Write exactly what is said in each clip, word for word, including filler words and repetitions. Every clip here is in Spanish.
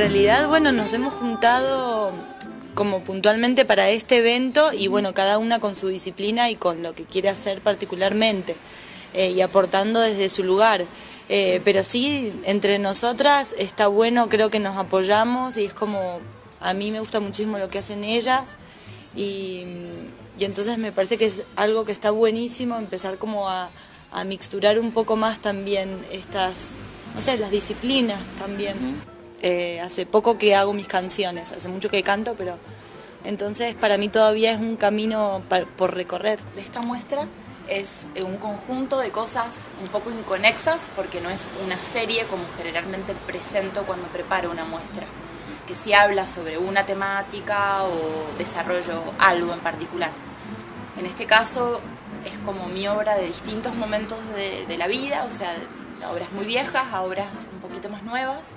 realidad, bueno, nos hemos juntado como puntualmente para este evento y bueno, cada una con su disciplina y con lo que quiere hacer particularmente eh, y aportando desde su lugar. Eh, pero sí, entre nosotras está bueno, creo que nos apoyamos y es como, a mí me gusta muchísimo lo que hacen ellas y, y entonces me parece que es algo que está buenísimo empezar como a, a mixturar un poco más también estas, no sé, las disciplinas también. Eh, hace poco que hago mis canciones, hace mucho que canto, pero entonces para mí todavía es un camino por recorrer. Esta muestra es un conjunto de cosas un poco inconexas porque no es una serie como generalmente presento cuando preparo una muestra, que sí habla sobre una temática o desarrollo algo en particular. En este caso es como mi obra de distintos momentos de, de la vida, o sea, de obras muy viejas a obras un poquito más nuevas.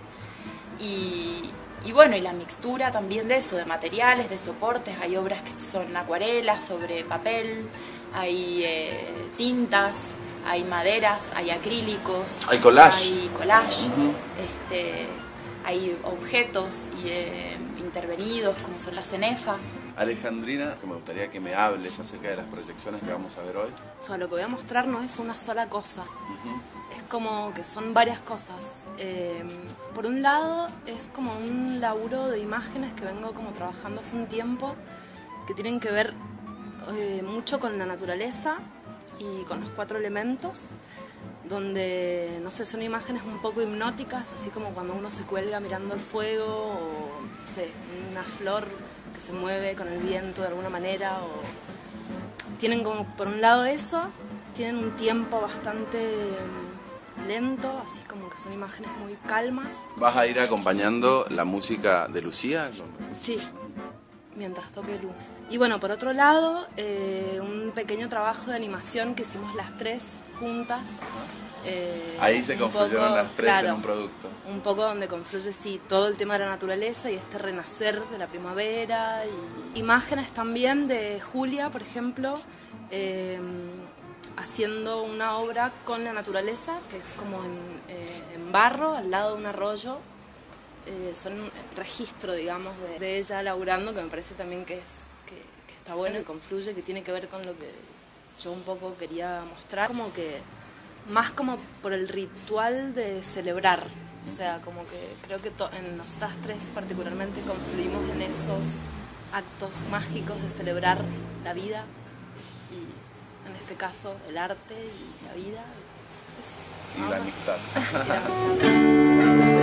Y, y bueno, y la mixtura también de eso, de materiales, de soportes. Hay obras que son acuarelas sobre papel, hay eh, tintas, hay maderas, hay acrílicos, hay collage, hay, collage, uh-huh. este, hay objetos y, eh, intervenidos como son las cenefas. Alejandrina, que me gustaría que me hables acerca de las proyecciones que vamos a ver hoy. O sea, lo que voy a mostrar no es una sola cosa, uh-huh. Es como que son varias cosas. Eh, por un lado es como un laburo de imágenes que vengo como trabajando hace un tiempo, que tienen que ver eh, mucho con la naturaleza y con los cuatro elementos, donde, no sé, son imágenes un poco hipnóticas, así como cuando uno se cuelga mirando el fuego, o, no sé, una flor que se mueve con el viento de alguna manera, o... Tienen como, por un lado eso, tienen un tiempo bastante lento, así como que son imágenes muy calmas. ¿Vas a ir acompañando la música de Lucía? Sí, mientras toque Lu. Y bueno, por otro lado, eh, un pequeño trabajo de animación que hicimos las tres juntas. Eh, Ahí se confluyeron las tres, claro, en un producto. Un poco donde confluye, sí, todo el tema de la naturaleza y este renacer de la primavera. Y imágenes también de Julia, por ejemplo, eh, haciendo una obra con la naturaleza, que es como en, eh, en barro, al lado de un arroyo. Eh, son un registro, digamos, de, de ella laburando, que me parece también que, es, que, que está bueno y confluye, que tiene que ver con lo que yo un poco quería mostrar, como que más como por el ritual de celebrar, o sea, como que creo que to, en nosotras tres particularmente confluimos en esos actos mágicos de celebrar la vida y en este caso el arte y la vida, eso. Y la amistad.